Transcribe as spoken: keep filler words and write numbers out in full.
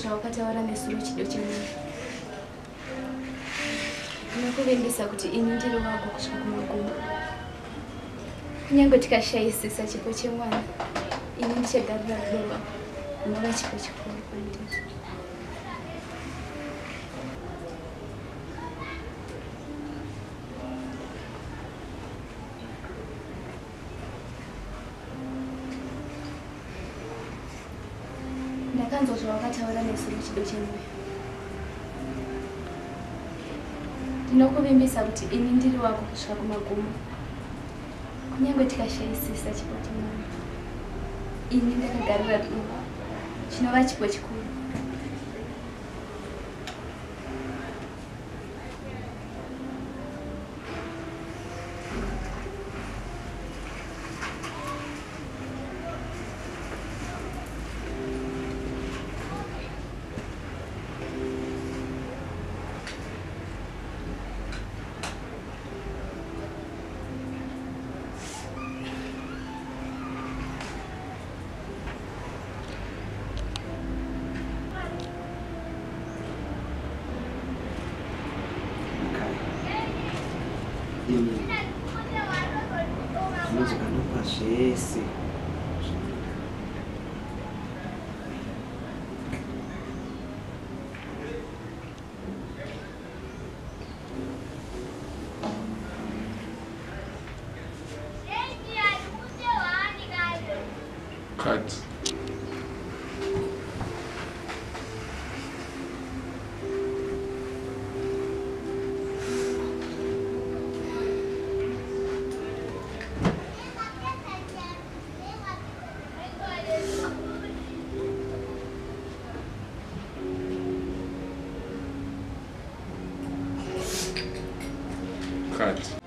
zvawakataura nesuro chido chemunhu. Ndinokuvimbisa kuti ini ndiri wako kusvika kumagumo. Kunyange tikashayisisa chipo chemwana, ini ndichagarira rudo rwako runova chipo chikuru kwandiri. Ndakanzwa zvawakataura nesuro chido chemunhu. Ndinokuvimbisa kuti ini ndiri wako kusvika kumagumo. Kunyange tikashayisisa chipo chemwana, ini ndakagarira rudo chinova chipo chikuru. Música não pachece. Cut. Cut.